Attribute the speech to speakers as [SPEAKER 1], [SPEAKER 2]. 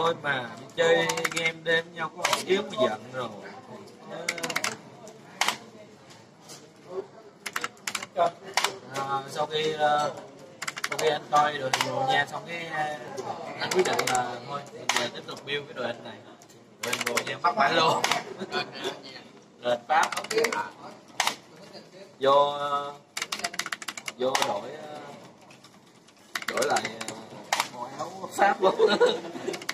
[SPEAKER 1] thôi mà chơi game đêm với nhau có một tiếng mà giận rồi. Sau khi anh coi đội hình Mourinho xong cái anh quyết định là thôi giờ tiếp tục build cái đội hình này. Đội hình Mourinho bắt phải luôn. Rồi Pháp vô đổi lại màu áo Pháp luôn.